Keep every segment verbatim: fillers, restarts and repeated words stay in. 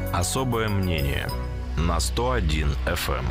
Особое мнение на сто один эф эм.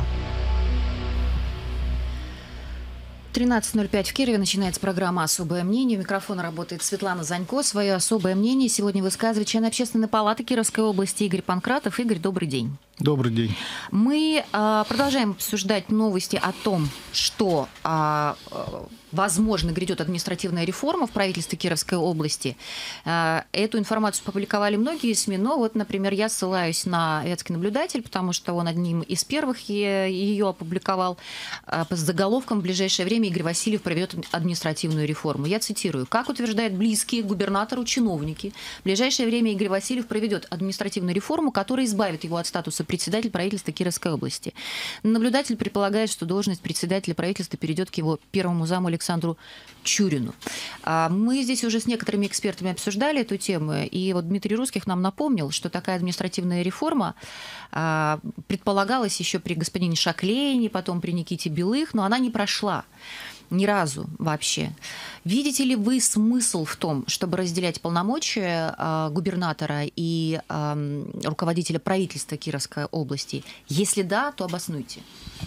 тринадцать ноль пять в Кирове начинается программа «Особое мнение». У микрофона работает Светлана Занько. Свое особое мнение сегодня высказывает член Общественной палаты Кировской области Игорь Панкратов. Игорь, добрый день. Добрый день. Мы а, продолжаем обсуждать новости о том, что, а, возможно, грядет административная реформа в правительстве Кировской области. А, эту информацию публиковали многие СМИ, но вот, например, я ссылаюсь на «Вятский наблюдатель», потому что он одним из первых ее опубликовал а, под заголовком «В ближайшее время Игорь Васильев проведет административную реформу». Я цитирую. «Как утверждают близкие к губернатору чиновники, в ближайшее время Игорь Васильев проведет административную реформу, которая избавит его от статуса председатель правительства Кировской области. Наблюдатель предполагает, что должность председателя правительства перейдет к его первому заму Александру Чурину». Мы здесь уже с некоторыми экспертами обсуждали эту тему, и вот Дмитрий Русских нам напомнил, что такая административная реформа предполагалась еще при господине Шаклейне, потом при Никите Белых, но она не прошла. Ни разу вообще. Видите ли вы смысл в том, чтобы разделять полномочия э, губернатора и э, руководителя правительства Кировской области? Если да, то обоснуйте.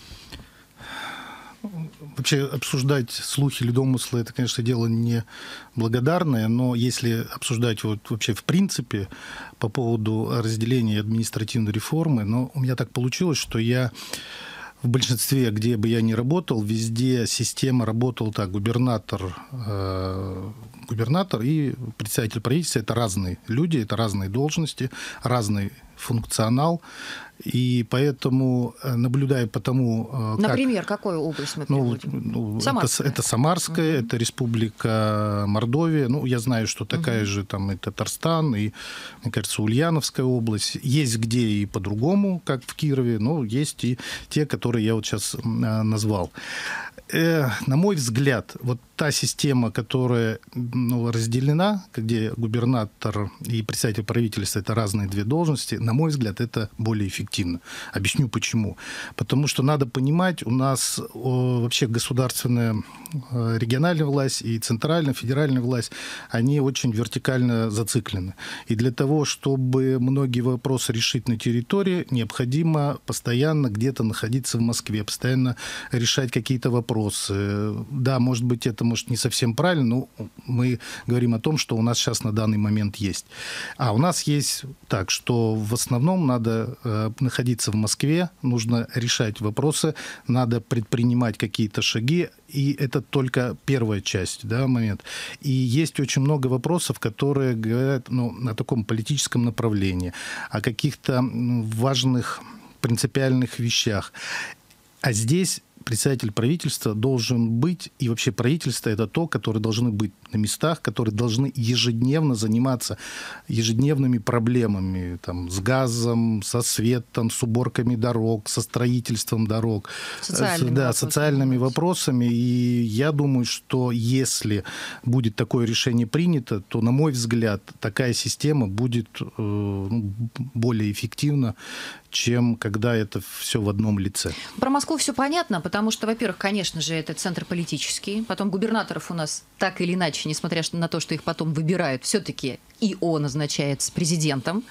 Вообще обсуждать слухи или домыслы – это, конечно, дело не благодарное, но если обсуждать вот вообще в принципе по поводу разделения административной реформы, но у меня так получилось, что я в большинстве, где бы я ни работал, везде система работала так: губернатор, э, губернатор и председатель правительства – это разные люди, это разные должности, разный функционал. И поэтому, наблюдая по тому, как... Например, какую область мы приводим? Ну, ну, Самарская. Это, это Самарская, угу. Это Республика Мордовия. Ну, я знаю, что такая угу. же там и Татарстан, и, мне кажется, Ульяновская область. Есть где и по-другому, как в Кирове, но есть и те, которые я вот сейчас назвал. На мой взгляд, вот та система, которая ну, разделена, где губернатор и председатель правительства – это разные две должности, на мой взгляд, это более эффективно. Объясню почему. Потому что надо понимать, у нас вообще государственная региональная власть и центральная, федеральная власть, они очень вертикально зациклены. И для того, чтобы многие вопросы решить на территории, необходимо постоянно где-то находиться в Москве, постоянно решать какие-то вопросы. Да, может быть, это может не совсем правильно, но мы говорим о том, что у нас сейчас на данный момент есть. А у нас есть так, что в основном надо э, находиться в Москве, нужно решать вопросы, надо предпринимать какие-то шаги, и это только первая часть, да, момент. И есть очень много вопросов, которые говорят ну, на таком политическом направлении, о каких-то важных принципиальных вещах. А здесь председатель правительства должен быть, и вообще правительство – это то, которые должны быть на местах, которые должны ежедневно заниматься ежедневными проблемами там, с газом, со светом, с уборками дорог, со строительством дорог, социальными, да, вопросами. социальными вопросами. И я думаю, что если будет такое решение принято, то, на мой взгляд, такая система будет э, более эффективна, чем когда это все в одном лице. Про Москву все понятно, потому что, во-первых, конечно же, это центр политический. Потом губернаторов у нас так или иначе, несмотря на то, что их потом выбирают, все-таки ИО назначается президентом.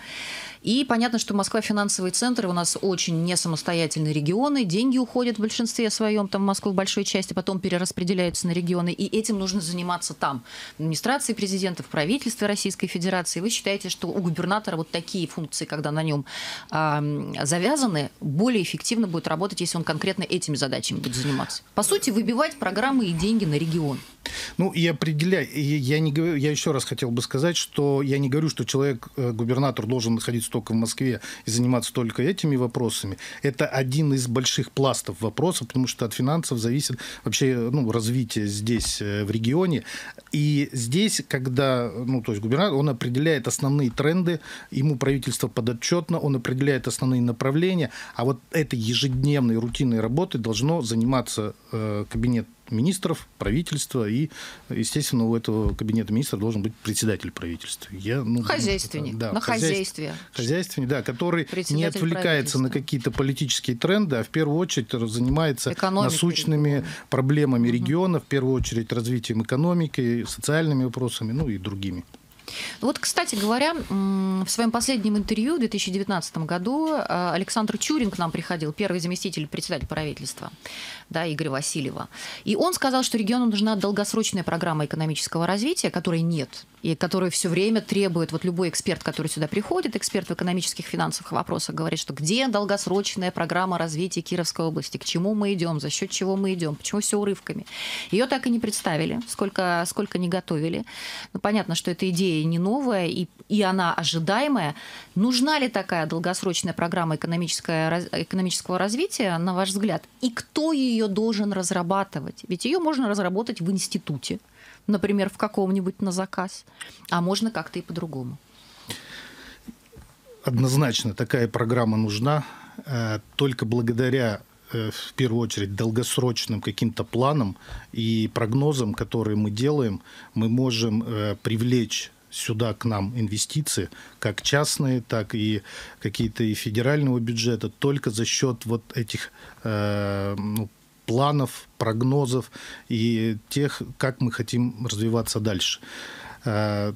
И понятно, что Москва финансовый центр, у нас очень несамостоятельные регионы, деньги уходят в большинстве своем, там в Москву в большой части, потом перераспределяются на регионы, и этим нужно заниматься там, в администрации президента, в правительстве Российской Федерации. Вы считаете, что у губернатора вот такие функции, когда на нем э, завязаны, более эффективно будет работать, если он конкретно этими задачами будет заниматься? По сути, выбивать программы и деньги на регион. Ну, и определяй, я, не говорю, я еще раз хотел бы сказать, что я не говорю, что человек, губернатор, должен находиться только в Москве и заниматься только этими вопросами. Это один из больших пластов вопросов, потому что от финансов зависит вообще ну, развитие здесь, в регионе. И здесь, когда ну, то есть губернатор, он определяет основные тренды, ему правительство подотчетно, он определяет основные направления, а вот этой ежедневной рутинной работой должно заниматься э, кабинет министров, правительства, и, естественно, у этого кабинета министров должен быть председатель правительства. Я, ну, хозяйственник, да, на хозяйстве. Хозяйственник, да, который не отвлекается на какие-то политические тренды, а в первую очередь занимается экономикой, насущными региона. проблемами угу. региона, в первую очередь развитием экономики, социальными вопросами, ну и другими. Вот, кстати говоря, в своем последнем интервью в две тысячи девятнадцатом году Александр Чурин к нам приходил, первый заместитель председателя правительства, да, Игоря Васильева. И он сказал, что региону нужна долгосрочная программа экономического развития, которой нет, и которую все время требует вот любой эксперт, который сюда приходит, эксперт в экономических финансовых вопросах, говорит, что где долгосрочная программа развития Кировской области, к чему мы идем, за счет чего мы идем, почему все урывками. Ее так и не представили, сколько, сколько не готовили. Ну, понятно, что эта идея не новая, и, и она ожидаемая. Нужна ли такая долгосрочная программа экономического, экономического развития, на ваш взгляд? И кто ее должен разрабатывать? Ведь ее можно разработать в институте, например, в каком-нибудь на заказ, а можно как-то и по-другому. Однозначно такая программа нужна. Только благодаря, в первую очередь, долгосрочным каким-то планам и прогнозам, которые мы делаем, мы можем привлечь сюда к нам инвестиции, как частные, так и какие-то и федерального бюджета, только за счет вот этих э, ну, планов, прогнозов и тех, как мы хотим развиваться дальше. Э,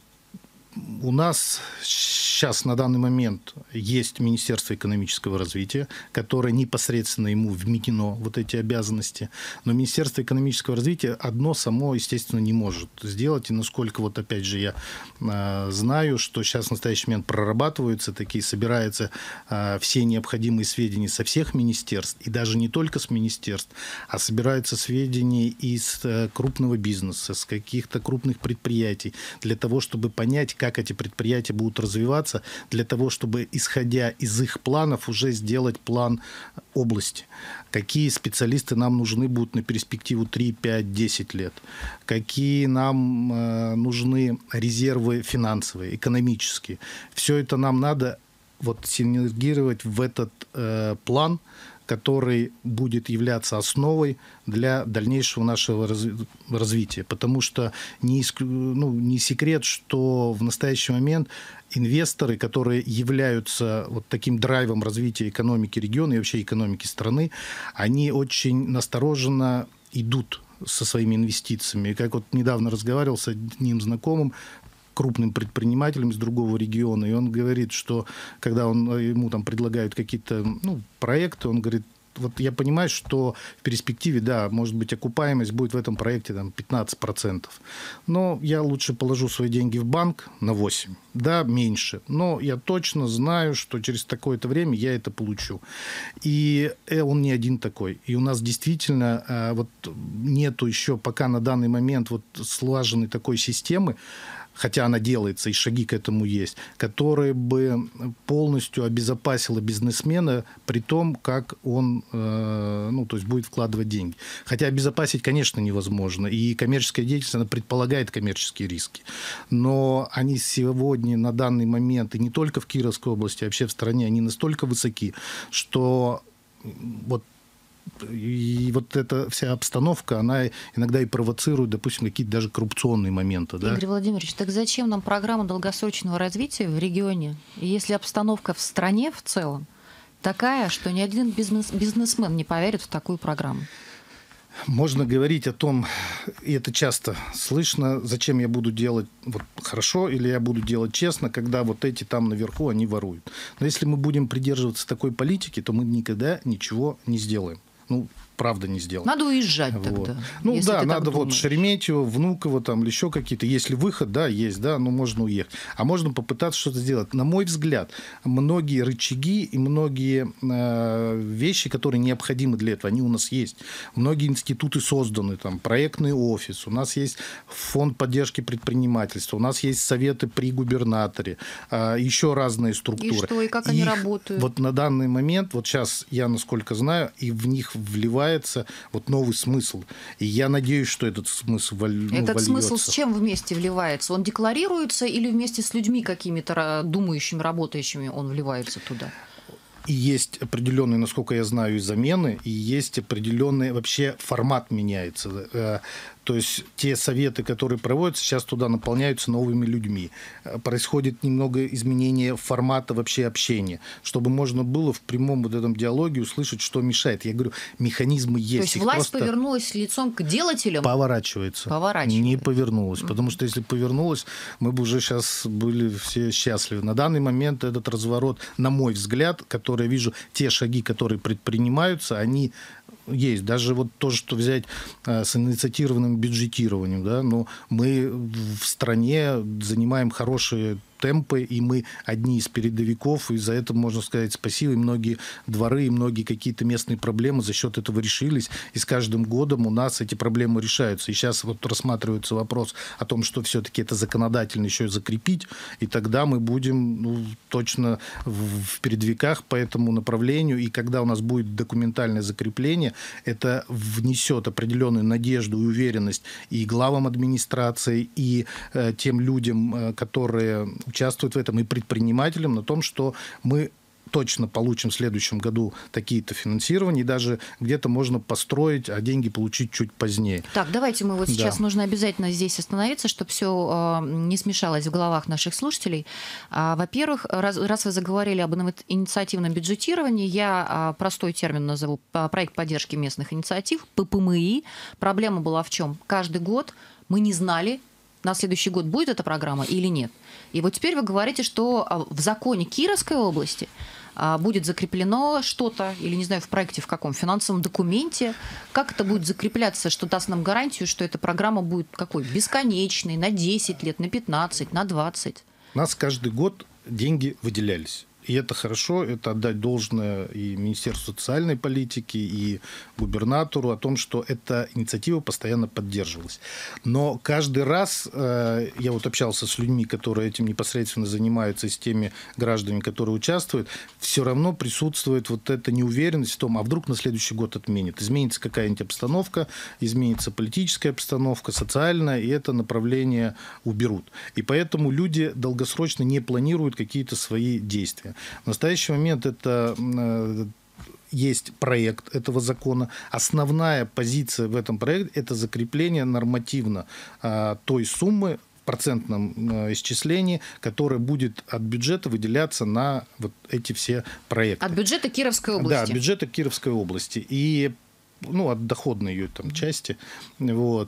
у нас сейчас на данный момент есть Министерство экономического развития, которое непосредственно ему вменено вот эти обязанности. Но Министерство экономического развития одно само, естественно, не может сделать. И насколько, вот опять же, я э, знаю, что сейчас в настоящий момент прорабатываются такие, собираются э, все необходимые сведения со всех министерств, и даже не только с министерств, а собираются сведения из э, крупного бизнеса, с каких-то крупных предприятий, для того, чтобы понять, как эти предприятия будут развиваться, для того, чтобы, исходя из их планов, уже сделать план области. Какие специалисты нам нужны будут на перспективу три, пять, десять лет. Какие нам э, нужны резервы финансовые, экономические. Все это нам надо вот синергировать в этот э, план, который будет являться основой для дальнейшего нашего развития. Потому что не, иск... ну, не секрет, что в настоящий момент инвесторы, которые являются вот таким драйвом развития экономики региона и вообще экономики страны, они очень настороженно идут со своими инвестициями. И как вот недавно разговаривал с одним знакомым, крупным предпринимателем из другого региона, и он говорит, что когда он, ему там предлагают какие-то ну, проекты, он говорит, вот я понимаю, что в перспективе, да, может быть, окупаемость будет в этом проекте там, пятнадцать процентов. Но я лучше положу свои деньги в банк на восемь процентов. Да, меньше. Но я точно знаю, что через такое-то время я это получу. И он не один такой. И у нас действительно вот нету еще пока на данный момент вот слаженной такой системы, хотя она делается, и шаги к этому есть, которая бы полностью обезопасила бизнесмена при том, как он э, ну, то есть будет вкладывать деньги. Хотя обезопасить, конечно, невозможно. И коммерческая деятельность, она предполагает коммерческие риски. Но они сегодня, на данный момент, и не только в Кировской области, а вообще в стране, они настолько высоки, что вот и вот эта вся обстановка, она иногда и провоцирует, допустим, какие-то даже коррупционные моменты. Да? Игорь Владимирович, так зачем нам программа долгосрочного развития в регионе, если обстановка в стране в целом такая, что ни один бизнес, бизнесмен не поверит в такую программу? Можно говорить о том, и это часто слышно, зачем я буду делать вот хорошо или я буду делать честно, когда вот эти там наверху, они воруют. Но если мы будем придерживаться такой политики, то мы никогда ничего не сделаем. Ну, правда не сделаем. Надо уезжать вот. Тогда. Ну да, надо вот думаешь. Шереметьево, Внуково там или еще какие-то. Если выход, да, есть, да, ну можно уехать. А можно попытаться что-то сделать. На мой взгляд, многие рычаги и многие э, вещи, которые необходимы для этого, они у нас есть. Многие институты созданы, там, проектный офис, у нас есть фонд поддержки предпринимательства, у нас есть советы при губернаторе, э, еще разные структуры. И что, и как Их, они работают? Вот на данный момент, вот сейчас я, насколько знаю, и в них вливается вот новый смысл. И я надеюсь, что этот смысл ну, Этот вольется. смысл с чем вместе вливается? Он декларируется или вместе с людьми какими-то думающими, работающими он вливается туда? И есть определенные, насколько я знаю, замены, и есть определенный вообще формат меняется. То есть те советы, которые проводятся, сейчас туда наполняются новыми людьми. Происходит немного изменения формата вообще общения, чтобы можно было в прямом вот этом диалоге услышать, что мешает. Я говорю, механизмы есть. То есть Их власть просто повернулась лицом к делателям? Поворачивается. Поворачивается. Не повернулась. Mm-hmm. Потому что если повернулась, мы бы уже сейчас были все счастливы. На данный момент этот разворот, на мой взгляд, который я вижу, те шаги, которые предпринимаются, они есть. Даже вот то, что взять э, с инициативным бюджетированием, да, но мы в стране занимаем хорошие темпы, и мы одни из передовиков, и за это можно сказать спасибо. И многие дворы, и многие какие-то местные проблемы за счет этого решились, и с каждым годом у нас эти проблемы решаются. И сейчас вот рассматривается вопрос о том, что все-таки это законодательно еще и закрепить, и тогда мы будем ну, точно в, в передовиках по этому направлению, и когда у нас будет документальное закрепление, это внесет определенную надежду и уверенность и главам администрации, и э, тем людям, э, которые участвуют в этом, и предпринимателям, на том, что мы точно получим в следующем году такие-то финансирования, и даже где-то можно построить, а деньги получить чуть позднее. Так, давайте мы вот сейчас да. нужно обязательно здесь остановиться, чтобы все э, не смешалось в головах наших слушателей. А, во-первых, раз, раз вы заговорили об инициативном бюджетировании, я а, простой термин назову, проект поддержки местных инициатив, пэ пэ эм и. Проблема была в чем? Каждый год мы не знали, на следующий год будет эта программа или нет. И вот теперь вы говорите, что в законе Кировской области будет закреплено что-то, или, не знаю, в проекте, в каком, финансовом документе. Как это будет закрепляться, что даст нам гарантию, что эта программа будет какой? Бесконечной, на десять лет, на пятнадцать, на двадцать? У нас каждый год деньги выделялись. И это хорошо, это отдать должное и Министерству социальной политики, и губернатору о том, что эта инициатива постоянно поддерживалась. Но каждый раз э, я вот общался с людьми, которые этим непосредственно занимаются, и с теми гражданами, которые участвуют, все равно присутствует вот эта неуверенность в том, а вдруг на следующий год отменят. Изменится какая-нибудь обстановка, изменится политическая обстановка, социальная, и это направление уберут. И поэтому люди долгосрочно не планируют какие-то свои действия. В настоящий момент это э, есть проект этого закона. Основная позиция в этом проекте – это закрепление нормативно э, той суммы в процентном э, исчислении, которая будет от бюджета выделяться на вот эти все проекты. От бюджета Кировской области? Да, от бюджета Кировской области. И, ну, от доходной ее там части. Вот.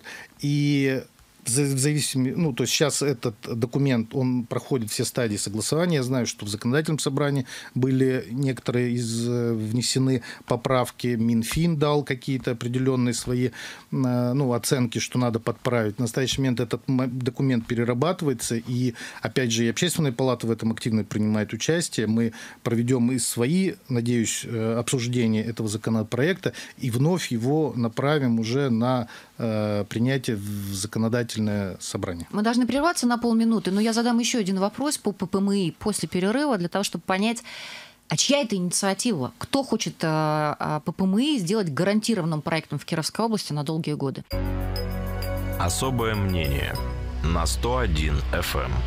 И в зависимости, ну, то есть сейчас этот документ, он проходит все стадии согласования. Я знаю, что в законодательном собрании были некоторые из внесены поправки. Минфин дал какие-то определенные свои, ну, оценки, что надо подправить. В настоящий момент этот документ перерабатывается, и, опять же, и Общественная палата в этом активно принимает участие. Мы проведем и свои, надеюсь, обсуждения этого законопроекта, и вновь его направим уже на принятие в законодательном собрание. Мы должны прерваться на полминуты, но я задам еще один вопрос по пэ пэ эм и после перерыва, для того, чтобы понять, а чья это инициатива? Кто хочет пэ пэ эм и сделать гарантированным проектом в Кировской области на долгие годы? Особое мнение на сто один эф эм.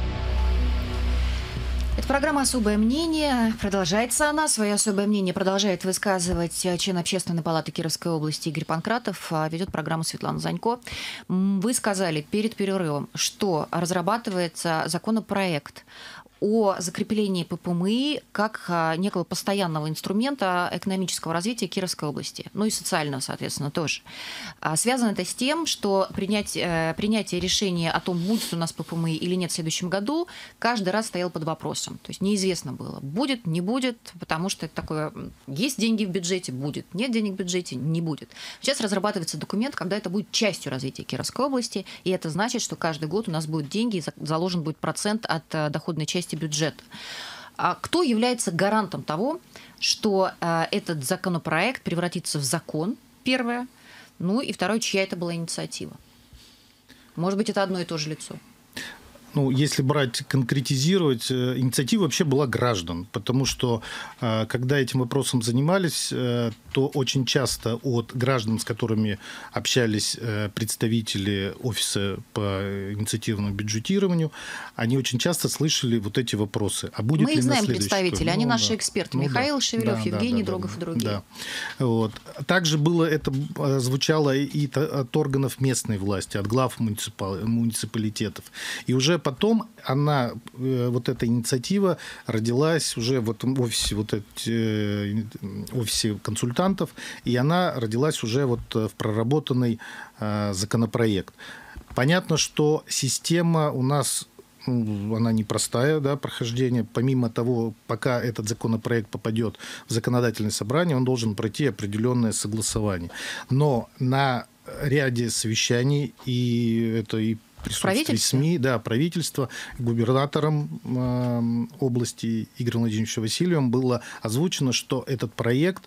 Это программа «Особое мнение». Продолжается она. Свое особое мнение продолжает высказывать член Общественной палаты Кировской области Игорь Панкратов. Ведет программу Светлана Занько. Вы сказали перед перерывом, что разрабатывается законопроект о закреплении пэ пэ эм и как некого постоянного инструмента экономического развития Кировской области, ну и социального, соответственно, тоже. Связано это с тем, что принять, принятие решения о том, будет у нас пэ пэ эм и или нет в следующем году, каждый раз стоял под вопросом. То есть неизвестно было, будет, не будет, потому что это такое, есть деньги в бюджете, будет, нет денег в бюджете, не будет. Сейчас разрабатывается документ, когда это будет частью развития Кировской области, и это значит, что каждый год у нас будут деньги, заложен будет процент от доходной части бюджета. А кто является гарантом того, что а, этот законопроект превратится в закон, первое, ну и второе, чья это была инициатива? Может быть, это одно и то же лицо? Ну, если брать, конкретизировать, инициатива вообще была граждан, потому что, когда этим вопросом занимались, то очень часто от граждан, с которыми общались представители офиса по инициативному бюджетированию, они очень часто слышали вот эти вопросы. А будет Мы ли их знаем, следующий представители, тур? они Ну, наши да. эксперты. Ну, Михаил да. Шевелев, Да, Евгений да, да, Дрогов да, и другие. Да. Вот. Также было это звучало и от органов местной власти, от глав муниципал, муниципалитетов. И уже потом она, вот эта инициатива родилась уже в этом офисе, вот эти, офисе консультантов, и она родилась уже вот в проработанный законопроект. Понятно, что система у нас, ну, она непростая, да, прохождение. Помимо того, пока этот законопроект попадет в законодательное собрание, он должен пройти определенное согласование. Но на ряде совещаний, и это и присутствие СМИ, да, правительства, губернатором э, области Игорем Владимировичем Васильевым было озвучено, что этот проект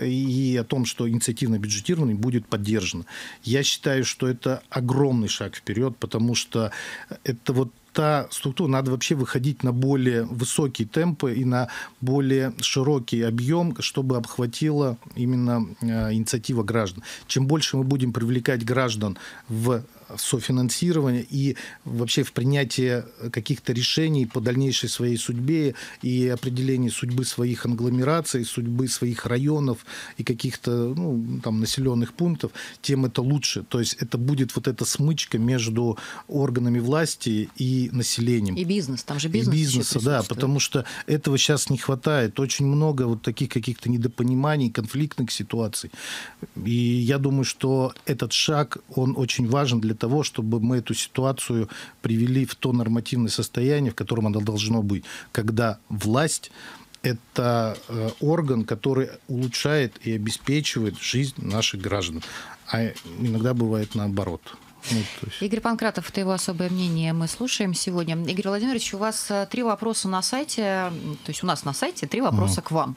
и о том, что инициативное бюджетирование будет поддержано. Я считаю, что это огромный шаг вперед, потому что это вот та структура, надо вообще выходить на более высокие темпы и на более широкий объем, чтобы обхватила именно инициатива граждан. Чем больше мы будем привлекать граждан в софинансирование и вообще в принятие каких-то решений по дальнейшей своей судьбе и определении судьбы своих агломераций, судьбы своих районов и каких-то, ну, там, населенных пунктов, тем это лучше. То есть это будет вот эта смычка между органами власти и населением. И бизнес, там же бизнес. И бизнеса, да, потому что этого сейчас не хватает. Очень много вот таких каких-то недопониманий, конфликтных ситуаций. И я думаю, что этот шаг, он очень важен для того, чтобы мы эту ситуацию привели в то нормативное состояние, в котором оно должно быть, когда власть – это орган, который улучшает и обеспечивает жизнь наших граждан. А иногда бывает наоборот. Ну, есть... Игорь Панкратов, это его особое мнение, мы слушаем сегодня. Игорь Владимирович, у вас три вопроса на сайте, то есть у нас на сайте три вопроса uh-huh. к вам.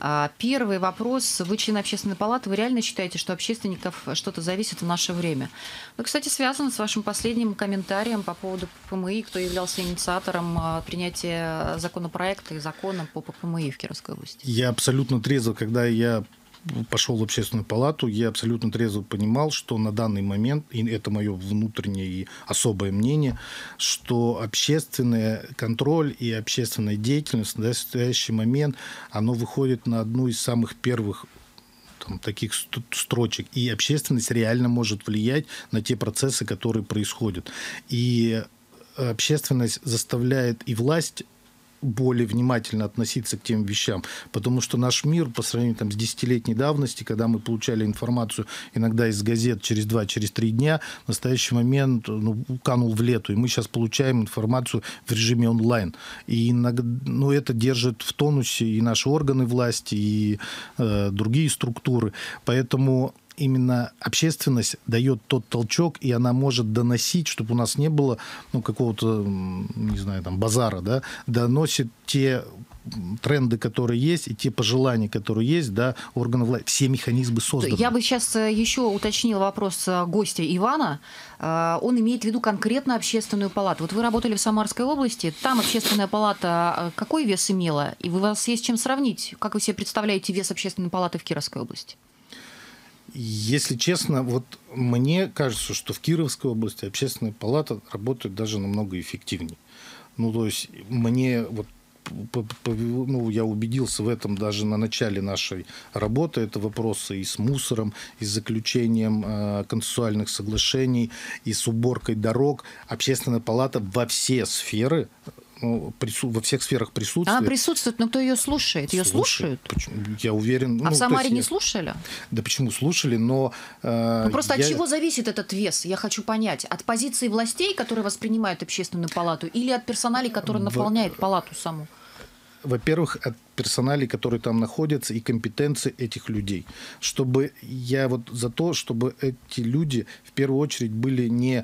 Первый вопрос. Вы член общественной палаты, вы реально считаете, что общественников что-то зависит в наше время? Ну, кстати, связано с вашим последним комментарием по поводу ППМИ, кто являлся инициатором принятия законопроекта и закона по ППМИ в Кировской области. Я абсолютно трезво, когда я пошел в общественную палату, я абсолютно трезво понимал, что на данный момент, и это мое внутреннее и особое мнение, что общественный контроль и общественная деятельность в настоящий момент, оно выходит на одну из самых первых там, таких строчек. И общественность реально может влиять на те процессы, которые происходят. И общественность заставляет и власть более внимательно относиться к тем вещам, потому что наш мир по сравнению там, с десятилетней давности, когда мы получали информацию иногда из газет через два, через три дня, в настоящий момент ну, канул в лету, и мы сейчас получаем информацию в режиме онлайн. И иногда, ну, это держит в тонусе и наши органы власти, и э, другие структуры. Поэтому именно общественность дает тот толчок, и она может доносить, чтобы у нас не было ну, какого-то, не знаю, там, базара, да, доносит те тренды, которые есть, и те пожелания, которые есть, да, органов власти, все механизмы созданы. Я бы сейчас еще уточнила вопрос гостя Ивана. Он имеет в виду конкретно общественную палату. Вот вы работали в Самарской области, там общественная палата какой вес имела? И у вас есть чем сравнить? Как вы себе представляете вес общественной палаты в Кировской области? Если честно, вот мне кажется, что в Кировской области общественная палата работает даже намного эффективнее. Ну, то есть мне вот ну, я убедился в этом даже на начале нашей работы. Это вопросы и с мусором, и с заключением э, консенсуальных соглашений, и с уборкой дорог. Общественная палата во все сферы, ну, прису... во всех сферах присутствует. Она присутствует, но кто ее слушает? Ее слушают? Почему? Я уверен. А ну, в Самаре не я... слушали? Да почему слушали, но... Э, ну, просто я... от чего зависит этот вес? Я хочу понять. От позиции властей, которые воспринимают общественную палату, или от персоналей, которые наполняют в... палату саму? Во-первых, от персоналей, которые там находятся, и компетенции этих людей. Чтобы я вот за то, чтобы эти люди в первую очередь были не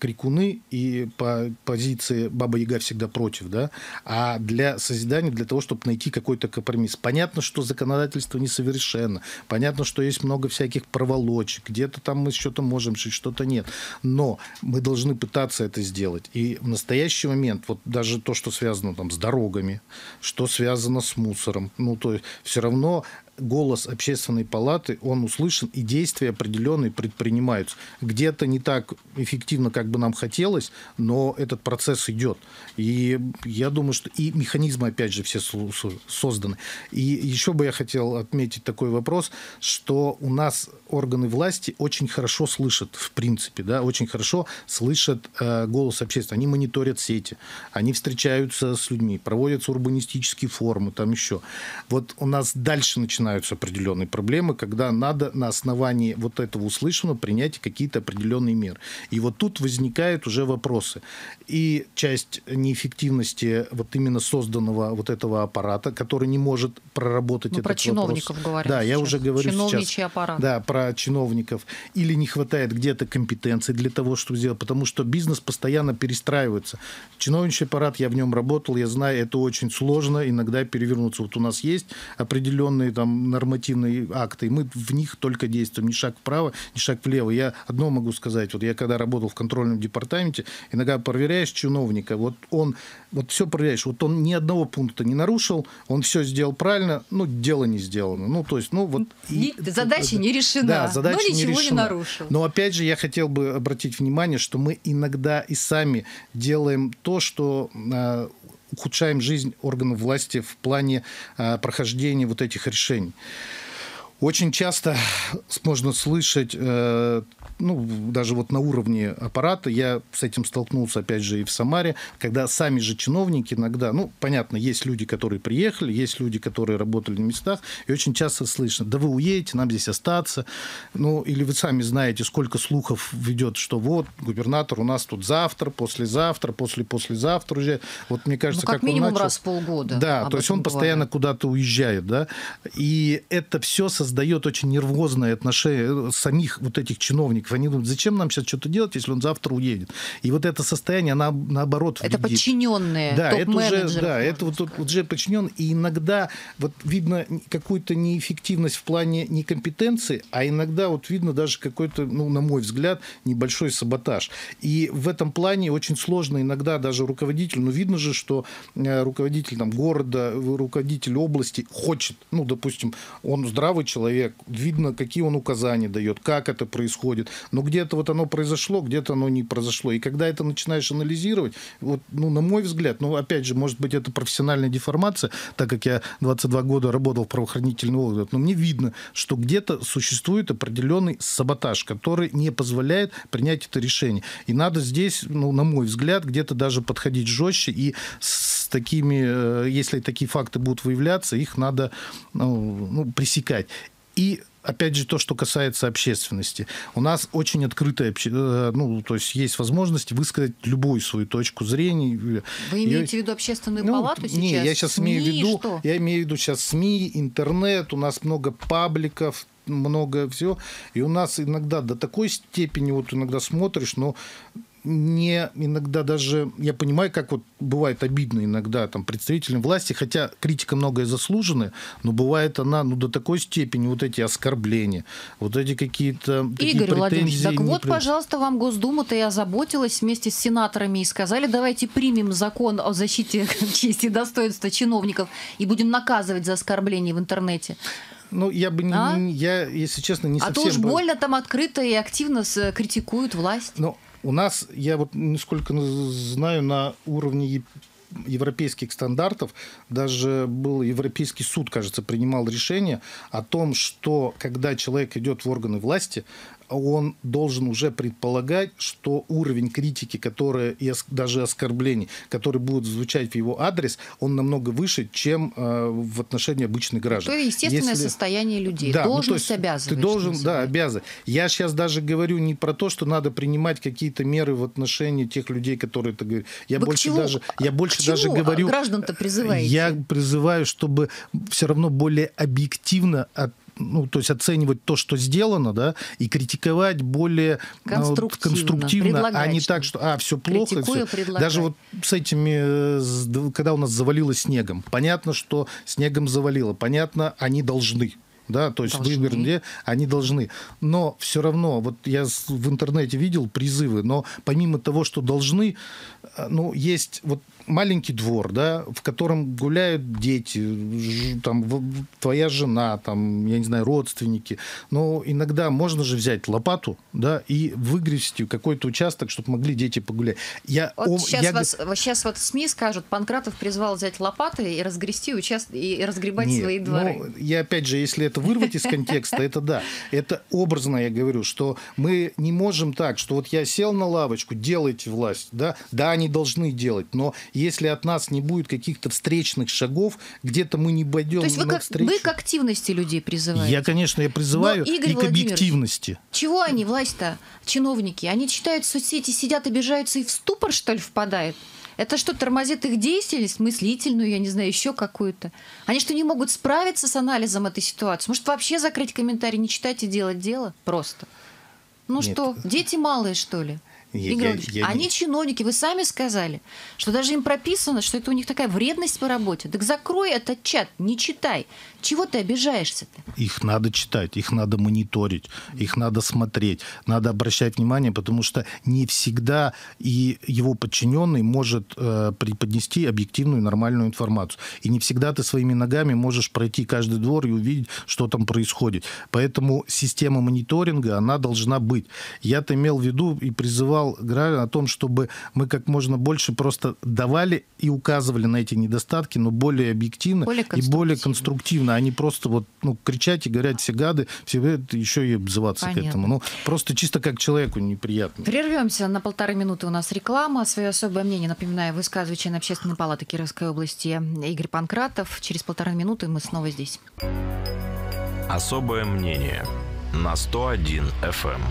крикуны и по позиции Баба-Яга всегда против, да, а для созидания, для того, чтобы найти какой-то компромисс. Понятно, что законодательство несовершенно, понятно, что есть много всяких проволочек, где-то там мы что-то можем решить, что-то нет, но мы должны пытаться это сделать. И в настоящий момент, вот даже то, что связано там с дорогами, что связано с мусором, ну, то есть все равно голос общественной палаты, он услышан, и действия определенные предпринимаются. Где-то не так эффективно, как бы нам хотелось, но этот процесс идет. И я думаю, что и механизмы, опять же, все созданы. И еще бы я хотел отметить такой вопрос, что у нас органы власти очень хорошо слышат, в принципе, да, очень хорошо слышат э, голос общественности. Они мониторят сети, они встречаются с людьми, проводятся урбанистические форумы, там еще. Вот у нас дальше начинается начинаются определенные проблемы, когда надо на основании вот этого услышанного принять какие-то определенные меры. И вот тут возникают уже вопросы. И часть неэффективности вот именно созданного вот этого аппарата, который не может проработать Мы этот про чиновников вопрос. говорим. Да, я сейчас. уже говорю Чиновничий сейчас. аппарат. Да, про чиновников. Или не хватает где-то компетенции для того, чтобы сделать, потому что бизнес постоянно перестраивается. Чиновничий аппарат, я в нем работал, я знаю, это очень сложно иногда перевернуться. Вот у нас есть определенные там нормативные акты, и мы в них только действуем. Ни шаг вправо, ни шаг влево. Я одно могу сказать. Вот я когда работал в контрольном департаменте, иногда проверяешь чиновника, вот он, вот все проверяешь, вот он ни одного пункта не нарушил, он все сделал правильно, ну, дело не сделано. Ну, то есть, ну, вот... И, и, задача не решена, да, задача но ничего не, решена. не нарушил. Но, опять же, я хотел бы обратить внимание, что мы иногда и сами делаем то, что... ухудшаем жизнь органов власти в плане а, прохождения вот этих решений. Очень часто можно слышать, э, ну, даже вот на уровне аппарата, я с этим столкнулся, опять же, и в Самаре, когда сами же чиновники иногда, ну, понятно, есть люди, которые приехали, есть люди, которые работали на местах, и очень часто слышно: да вы уедете, нам здесь остаться, ну, или вы сами знаете, сколько слухов ведет, что вот, губернатор у нас тут завтра, послезавтра, после-послезавтра уже, вот мне кажется, ну, как, как минимум он начал, раз в полгода. да, то есть он постоянно куда-то уезжает, да, и это все создает дает очень нервозное отношение самих вот этих чиновников. Они думают, зачем нам сейчас что-то делать, если он завтра уедет. И вот это состояние, она наоборот вредит. Это подчиненные, да, топ-менеджеры. Это уже, да, это вот, вот уже подчиненные. И иногда вот видно какую-то неэффективность в плане некомпетенции, а иногда вот видно даже какой-то, ну, на мой взгляд, небольшой саботаж. И в этом плане очень сложно иногда даже руководителю, ну, видно же, что руководитель там, города, руководитель области хочет, ну, допустим, он здравый человек, человек, видно, какие он указания дает, как это происходит. Но где-то вот оно произошло, где-то оно не произошло. И когда это начинаешь анализировать, вот, ну, на мой взгляд, ну, опять же, может быть, это профессиональная деформация, так как я двадцать два года работал в правоохранительном органе, но мне видно, что где-то существует определенный саботаж, который не позволяет принять это решение. И надо здесь, ну, на мой взгляд, где-то даже подходить жестче, и с такими, если такие факты будут выявляться, их надо, ну, ну, пресекать. И опять же, то, что касается общественности. У нас очень открытая, ну, то есть есть возможность высказать любую свою точку зрения. Вы имеете и, в виду общественную ну, палату сейчас? Нет, я сейчас СМИ, имею в виду, что? я имею в виду сейчас СМИ, интернет, у нас много пабликов, много всего. И у нас иногда до такой степени, вот иногда смотришь, но не иногда даже, я понимаю, как вот бывает обидно иногда там представителям власти, хотя критика многое заслуженная, но бывает она, ну, до такой степени, вот эти оскорбления, вот эти какие-то Игорь Владимирович, так вот, непри... пожалуйста, вам Госдума-то и озаботилась вместе с сенаторами и сказали, давайте примем закон о защите чести и достоинства чиновников и будем наказывать за оскорбления в интернете. Ну, я бы не, а? я, если честно, не а совсем... А то уж больно там открыто и активно критикуют власть. Но у нас, я вот нисколько знаю, на уровне европейских стандартов, даже был Европейский суд, кажется, принимал решение о том, что когда человек идет в органы власти, он должен уже предполагать, что уровень критики, которая, и даже оскорблений, которые будут звучать в его адрес, он намного выше, чем э, в отношении обычных граждан. То есть естественное Если... состояние людей. Да, Должность ну, обязывает. Ты должен, да, обязан. Я сейчас даже говорю не про то, что надо принимать какие-то меры в отношении тех людей, которые это говорят. Я Вы больше чему? даже, я больше к даже чему говорю... граждан-то призываете? Я призываю, чтобы все равно более объективно от ну, то есть оценивать то, что сделано, да, и критиковать более конструктивно, конструктивно а не так, что, а, все плохо. Все. Даже вот с этими, когда у нас завалило снегом, понятно, что снегом завалило, понятно, они должны. Да, то есть должны. выборные, они должны. Но все равно, вот я в интернете видел призывы, но помимо того, что должны, ну, есть вот маленький двор, да, в котором гуляют дети, там, твоя жена, там, я не знаю, родственники. Но иногда можно же взять лопату, да, и выгрести какой-то участок, чтобы могли дети погулять. Я, вот о, сейчас, я... вас, сейчас вот СМИ скажут, Панкратов призвал взять лопаты и разгрести участок, и разгребать Нет, свои дворы. Ну, я опять же, если это вырвать из контекста, это да. Это образно я говорю, что мы не можем так, что вот я сел на лавочку, делайте власть, да, да, они должны делать, но если от нас не будет каких-то встречных шагов, где-то мы не пойдем То есть вы, как, вы к активности людей призываете? Я, конечно, я призываю Но, Игорь и к объективности. Чего они, власть-то, чиновники? Они читают соцсети, сидят, обижаются и в ступор, что ли, впадают? Это что, тормозит их деятельность, мыслительную, я не знаю, еще какую-то? Они что, не могут справиться с анализом этой ситуации? Может, вообще закрыть комментарий, не читать и делать дело? Просто. Ну Нет. что, дети малые, что ли? Я, Игорь я, я они не... чиновники, вы сами сказали, что даже им прописано, что это у них такая вредность по работе. Так закрой этот чат, не читай. Чего ты обижаешься-то? Их надо читать, их надо мониторить, их надо смотреть, надо обращать внимание, потому что не всегда и его подчиненный может э, преподнести объективную нормальную информацию. И не всегда ты своими ногами можешь пройти каждый двор и увидеть, что там происходит. Поэтому система мониторинга, она должна быть. Я-то имел в виду и призывал граждан о том, чтобы мы как можно больше просто давали и указывали на эти недостатки, но более объективно более и более конструктивно, а не просто вот, ну, кричать и говорить все гады, все это еще и обзываться Понятно. К этому. Ну, просто чисто как человеку неприятно. Прервемся на полторы минуты, у нас реклама. Свое особое мнение, напоминаю, высказывает член Общественной палаты Кировской области Игорь Панкратов. Через полторы минуты мы снова здесь. Особое мнение на сто один эф эм.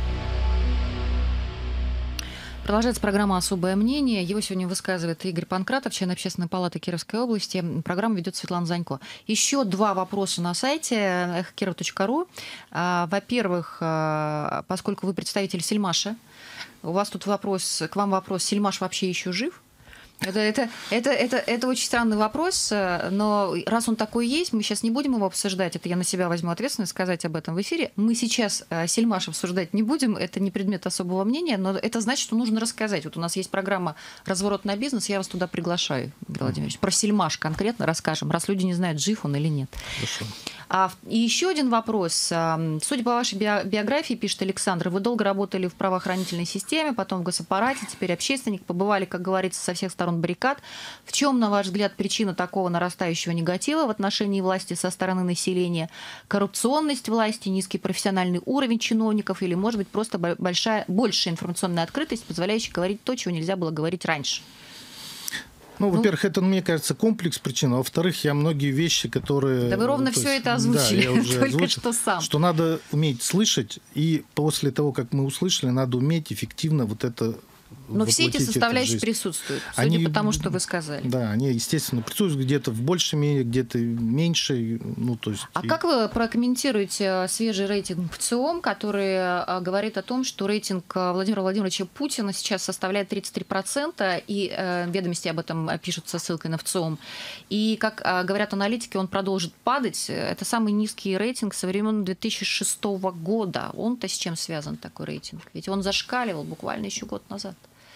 Продолжается программа «Особое мнение». Его сегодня высказывает Игорь Панкратов, член Общественной палаты Кировской области. Программу ведет Светлана Занько. Еще два вопроса на сайте эхо киров точка ру. Во-первых, поскольку вы представитель Сельмаша, у вас тут вопрос, к вам вопрос, Сельмаш вообще еще жив? Это, это, это, это, это очень странный вопрос, но раз он такой есть, мы сейчас не будем его обсуждать. Это я на себя возьму ответственность сказать об этом в эфире. Мы сейчас Сельмаш обсуждать не будем, это не предмет особого мнения, но это значит, что нужно рассказать. Вот у нас есть программа «Разворот на бизнес», я вас туда приглашаю, Игорь Владимирович. Про Сельмаш конкретно расскажем, раз люди не знают, жив он или нет. Хорошо. А, и еще один вопрос. Судя по вашей биографии, пишет Александр, вы долго работали в правоохранительной системе, потом в госаппарате, теперь общественник, побывали, как говорится, со всех сторон баррикад. В чем, на ваш взгляд, причина такого нарастающего негатива в отношении власти со стороны населения? Коррупционность власти, низкий профессиональный уровень чиновников или, может быть, просто большая, большая информационная открытость, позволяющая говорить то, чего нельзя было говорить раньше? Ну, во-первых, это, мне кажется, комплекс причин. А во-вторых, я многие вещи, которые... Да вы ровно все это озвучили, да, я уже только озвучил, что сам. Что надо уметь слышать, и после того, как мы услышали, надо уметь эффективно вот это... Но все эти составляющие присутствуют, судя они, по тому, что вы сказали. Да, они, естественно, присутствуют где-то в большей мере, где-то меньше. Ну, то есть... А как вы прокомментируете свежий рейтинг ПЦИОМ, который говорит о том, что рейтинг Владимира Владимировича Путина сейчас составляет тридцать три процента, и э, ведомости об этом пишут со ссылкой на ПЦИОМ. И, как э, говорят аналитики, он продолжит падать. Это самый низкий рейтинг со времен две тысячи шестого года. Он-то с чем связан, такой рейтинг? Ведь он зашкаливал буквально еще год назад.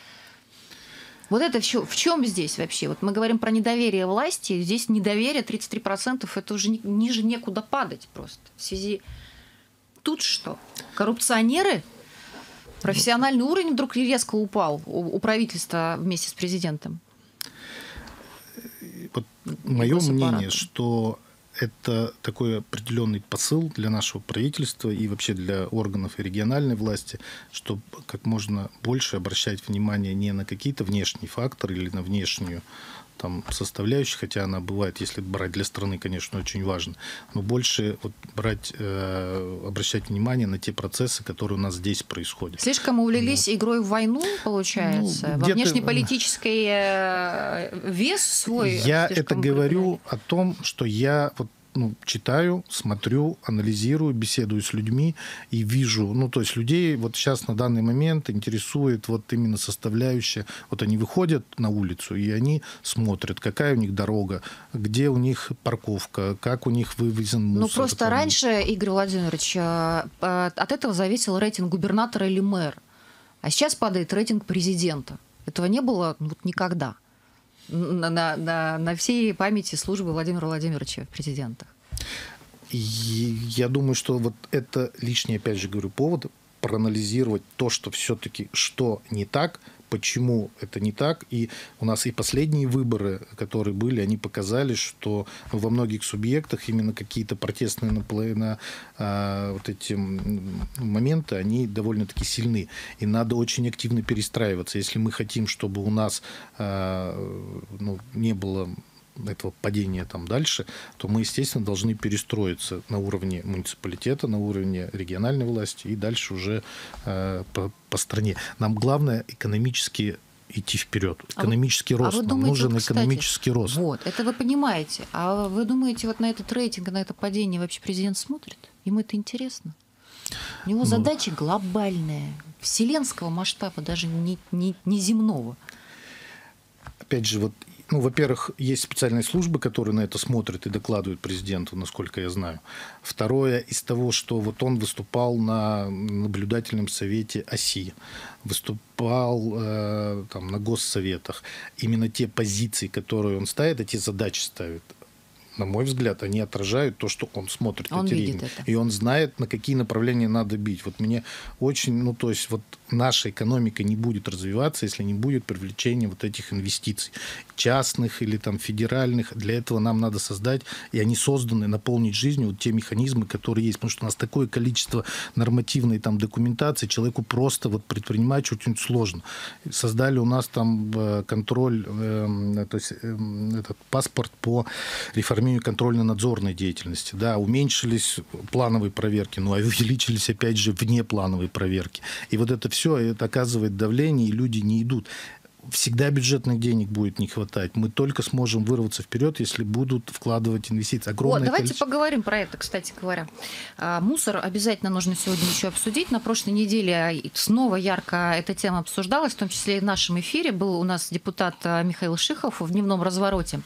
Вот это в чем, в чем здесь вообще? Вот мы говорим про недоверие власти, здесь недоверие тридцать три процента, это уже ни, ниже некуда падать просто. В связи... Тут что? Коррупционеры? Профессиональный уровень вдруг резко упал у, у правительства вместе с президентом? Вот мое мнение, что это такой определенный посыл для нашего правительства и вообще для органов и региональной власти, чтобы как можно больше обращать внимание не на какие-то внешние факторы или на внешнюю там, составляющую, хотя она бывает, если брать для страны, конечно, очень важно, но больше вот брать, э, обращать внимание на те процессы, которые у нас здесь происходят. Слишком увлеклись ну, игрой в войну, получается? Ну, во внешнеполитический вес свой? Я это говорю о том, что я вот ну, читаю, смотрю, анализирую, беседую с людьми и вижу, ну, то есть людей вот сейчас на данный момент интересует вот именно составляющая, вот они выходят на улицу, и они смотрят, какая у них дорога, где у них парковка, как у них вывезен мусор. Ну, просто там. раньше, Игорь Владимирович, от этого зависел рейтинг губернатора или мэра. А сейчас падает рейтинг президента. Этого не было вот никогда на, на, на, на всей памяти службы Владимира Владимировича в президентах. И я думаю, что вот это лишний, опять же говорю, повод проанализировать то, что все-таки что не так, почему это не так. И у нас и последние выборы, которые были, они показали, что во многих субъектах именно какие-то протестные на, на а, вот эти моменты, они довольно-таки сильны. И надо очень активно перестраиваться. Если мы хотим, чтобы у нас а, ну, не было этого падения там дальше, то мы, естественно, должны перестроиться на уровне муниципалитета, на уровне региональной власти и дальше уже э, по, по стране. Нам главное экономически идти вперед. Экономический а рост. А Нам думаете, нужен вот, кстати, экономический рост. Вот, это вы понимаете. А вы думаете, вот на этот рейтинг, на это падение вообще президент смотрит? Ему это интересно? У него ну, задача глобальная, вселенского масштаба, даже не, не, не земного. Опять же, вот ну, во-первых, есть специальные службы, которые на это смотрят и докладывают президенту, насколько я знаю. Второе, из того, что вот он выступал на наблюдательном совете ОСИ, выступал э, там, на госсоветах. Именно те позиции, которые он ставит, эти задачи ставит, на мой взгляд, они отражают то, что он смотрит он эти видит рейтинги. Это. И он знает, на какие направления надо бить. Вот мне очень, ну, то есть вот наша экономика не будет развиваться, если не будет привлечения вот этих инвестиций. Частных или там федеральных. Для этого нам надо создать, и они созданы, наполнить жизнью вот те механизмы, которые есть. Потому что у нас такое количество нормативной там документации, человеку просто вот предпринимать очень сложно. Создали у нас там контроль, э, то есть э, этот паспорт по реформированию контрольно-надзорной деятельности. Да, уменьшились плановые проверки, но увеличились, опять же, внеплановые проверки. И вот это все, это оказывает давление, и люди не идут. Всегда бюджетных денег будет не хватать. Мы только сможем вырваться вперед, если будут вкладывать инвестиции. Огромное О, давайте количество... поговорим про это, кстати говоря. Мусор обязательно нужно сегодня еще обсудить. На прошлой неделе снова ярко эта тема обсуждалась, в том числе и в нашем эфире. Был у нас депутат Михаил Шихов в дневном развороте.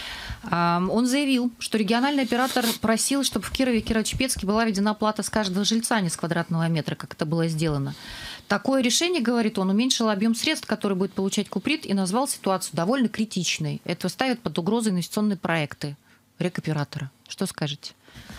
Он заявил, что региональный оператор просил, чтобы в Кирове и Кирово-Чепецке была введена плата с каждого жильца, а не с квадратного метра, как это было сделано. Такое решение, говорит он, уменьшило объем средств, которые будет получать Куприт, и назвал ситуацию довольно критичной. Это ставит под угрозу инвестиционные проекты рекоператора. Что скажете?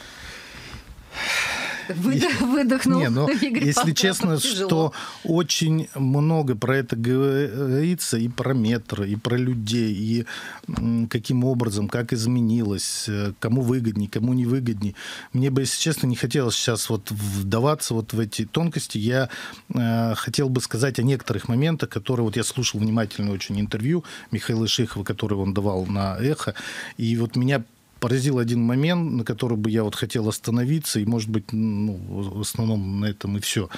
Выдох, выдохнул. Не, но, Игорь если Павлов, честно, тяжело. что очень много про это говорится, и про метро, и про людей, и каким образом, как изменилось, кому выгоднее, кому не выгоднее. Мне бы, если честно, не хотелось сейчас вот вдаваться вот в эти тонкости. Я э, хотел бы сказать о некоторых моментах, которые вот я слушал внимательно очень интервью Михаила Шихова, которое он давал на «Эхо», и вот меня поразил один момент, на который бы я вот хотел остановиться, и, может быть, ну, в основном на этом и все.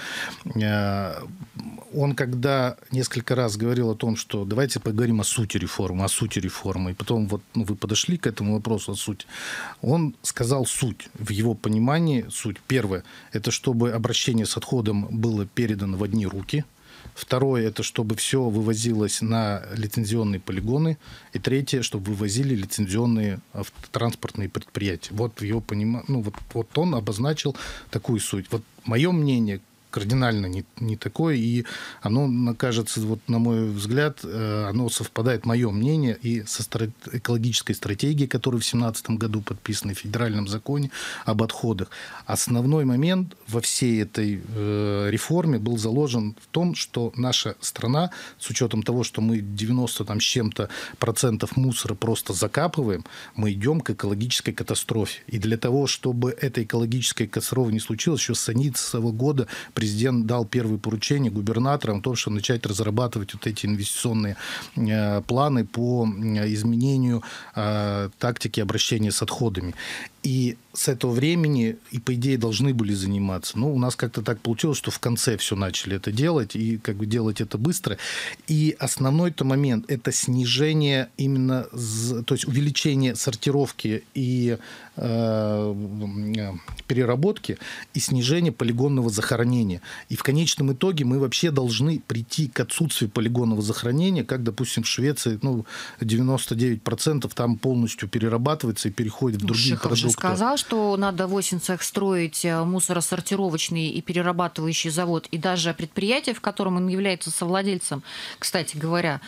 Он когда несколько раз говорил о том, что давайте поговорим о сути реформы, о сути реформы, и потом вот ну, вы подошли к этому вопросу о сути, он сказал суть. В его понимании суть. Первое, это чтобы обращение с отходом было передано в одни руки. Второе, это чтобы все вывозилось на лицензионные полигоны. И третье, чтобы вывозили лицензионные автотранспортные предприятия. Вот в его понимании, ну, вот, вот он обозначил такую суть. Вот мое мнение кардинально не, не такое, и оно, кажется, вот, на мой взгляд, оно совпадает, мое мнение, и со стра- экологической стратегией, которая в две тысячи семнадцатом году подписана в федеральном законе об отходах. Основной момент во всей этой э, реформе был заложен в том, что наша страна, с учетом того, что мы девяносто там, с чем-то процентов мусора просто закапываем, мы идем к экологической катастрофе. И для того, чтобы эта экологическая катастрофа не случилась, еще с две тысячи одиннадцатого года президент дал первые поручения губернаторам о том, чтобы начать разрабатывать вот эти инвестиционные э, планы по изменению э, тактики обращения с отходами. И с этого времени, и по идее, должны были заниматься. Но у нас как-то так получилось, что в конце все начали это делать, и как бы делать это быстро. И основной-то момент – это снижение именно, то есть увеличение сортировки и переработки и снижение полигонного захоронения. И в конечном итоге мы вообще должны прийти к отсутствию полигонного захоронения, как, допустим, в Швеции, ну, девяносто девять процентов там полностью перерабатывается и переходит в другие Шихов продукты. же сказал, что надо в Осинцах строить мусоросортировочный и перерабатывающий завод, и даже предприятие, в котором он является совладельцем, кстати говоря,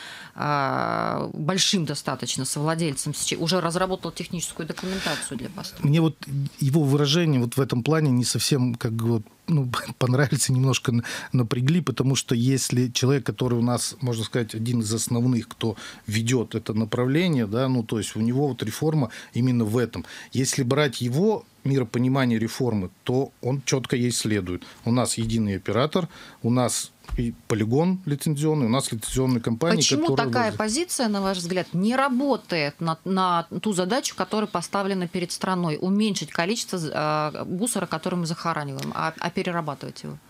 большим достаточно совладельцем, уже разработал техническую документацию для постройки. Мне вот его выражение вот в этом плане не совсем как бы ну, понравится, немножко напрягли, потому что если человек, который у нас, можно сказать, один из основных, кто ведет это направление, да, ну, то есть у него вот реформа именно в этом. Если брать его миропонимание реформы, то он четко ей следует. У нас единый оператор, у нас и полигон лицензионный, у нас лицензионные компании. Почему которые... такая позиция, на ваш взгляд, не работает на, на ту задачу, которая поставлена перед страной? Уменьшить количество э, мусора, который мы захораниваем, а, а перерабатывать его?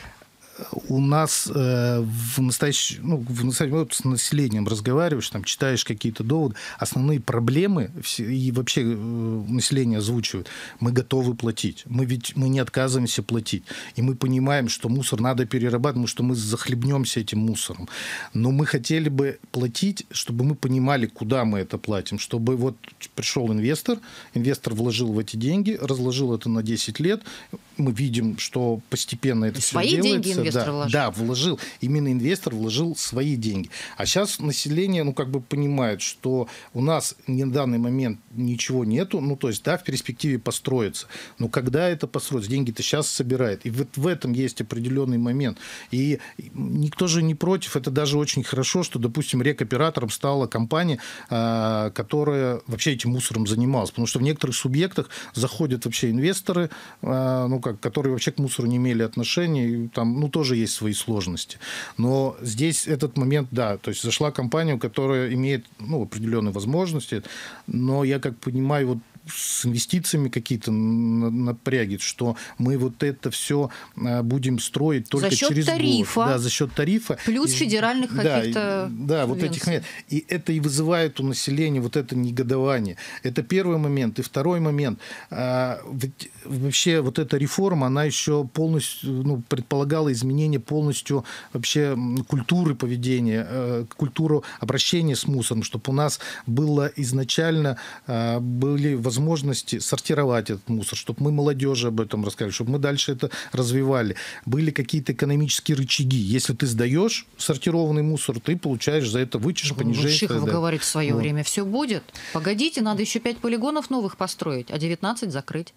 У нас э, в настоящий, ну, в настоящий момент с населением разговариваешь, там, читаешь какие-то доводы, основные проблемы все, и вообще э, население озвучивает. Мы готовы платить. Мы ведь мы не отказываемся платить. И мы понимаем, что мусор надо перерабатывать, потому что мы захлебнемся этим мусором. Но мы хотели бы платить, чтобы мы понимали, куда мы это платим. Чтобы вот пришел инвестор, инвестор вложил в эти деньги, разложил это на десять лет. Мы видим, что постепенно это все делается. Свои деньги инвестор да, вложил? Да, вложил. Именно инвестор вложил свои деньги. А сейчас население, ну, как бы понимает, что у нас на данный момент ничего нету, ну, то есть, да, в перспективе построится. Но когда это построится? Деньги-то сейчас собирает. И вот в этом есть определенный момент. И никто же не против. Это даже очень хорошо, что, допустим, рекоператором стала компания, которая вообще этим мусором занималась. Потому что в некоторых субъектах заходят вообще инвесторы, ну, как, которые вообще к мусору не имели отношения, и там, ну, тоже есть свои сложности. Но здесь этот момент, да, то есть зашла компания, которая имеет, ну, определенные возможности, но я как понимаю, вот с инвестициями какие-то напрягет, что мы вот это все будем строить только за счет через тарифа. год. Да, за счет тарифа. Плюс и, федеральных да, каких-то Да, вот этих моментов. И это и вызывает у населения вот это негодование. Это первый момент. И второй момент. Ведь вообще вот эта реформа, она еще полностью, ну, предполагала изменение полностью вообще культуры поведения, культуру обращения с мусором, чтобы у нас было изначально были возможности возможности сортировать этот мусор, чтобы мы молодежи об этом рассказали, чтобы мы дальше это развивали. Были какие-то экономические рычаги. Если ты сдаешь сортированный мусор, ты получаешь за это вычет, понижение. Шихов да. говорит в свое вот. время, все будет. Погодите, надо еще пять полигонов новых построить, а девятнадцать закрыть.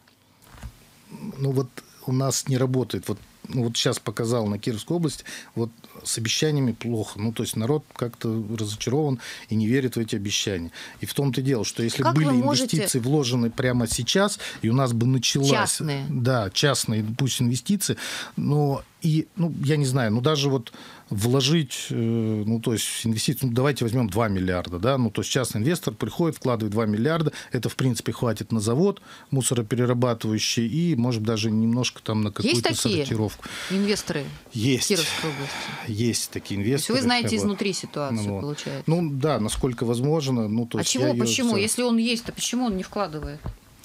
Ну вот у нас не работает. Вот, ну, вот сейчас показал на Кировской области, вот с обещаниями плохо. Ну, то есть народ как-то разочарован и не верит в эти обещания. И в том-то и дело, что если как были можете... инвестиции вложены прямо сейчас, и у нас бы началась... Частные. Да, частные, пусть инвестиции, но и, ну, я не знаю, ну, даже вот вложить, ну, то есть инвестиции, ну, давайте возьмем два миллиарда, да, ну, то есть частный инвестор приходит, вкладывает два миллиарда, это, в принципе, хватит на завод мусороперерабатывающий и, может, даже немножко там на какую-то сортировку. Инвесторы есть. в Кировской области? Есть такие инвесторы. То есть вы знаете изнутри ситуацию, вот. Получается? Ну, да, насколько возможно. Ну, то а есть чего, почему? Ее... Если он есть, то почему он не вкладывает?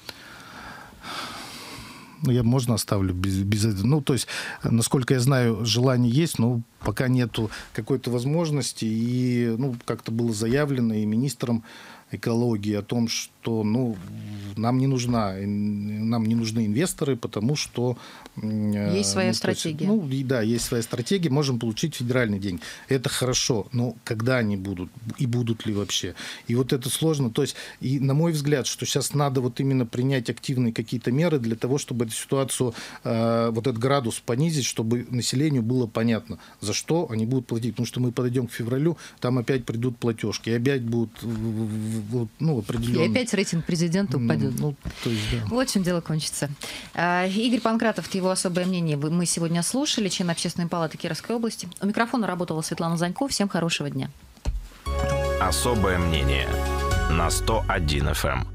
Ну, я можно оставлю без, без этого. Ну, то есть, насколько я знаю, желание есть, но пока нету какой-то возможности. И, ну, как-то было заявлено и министром экологии о том, что, ну, нам не нужна, нам не нужны инвесторы, потому что... Есть своя ну, стратегия. Есть, ну, да, есть своя стратегия, можем получить федеральные деньги. Это хорошо, но когда они будут? И будут ли вообще? И вот это сложно. То есть, и на мой взгляд, что сейчас надо вот именно принять активные какие-то меры для того, чтобы эту ситуацию, э, вот этот градус понизить, чтобы населению было понятно, за что они будут платить. Потому что мы подойдем к февралю, там опять придут платежки, и опять будут, ну, определенные... И опять рейтинг президента упадет. Ну, то есть, да. Вот чем дело кончится. Игорь Панкратов, его особое мнение мы сегодня слушали, член Общественной палаты Кировской области. У микрофона работала Светлана Занько. Всем хорошего дня. Особое мнение на сто один эф эм.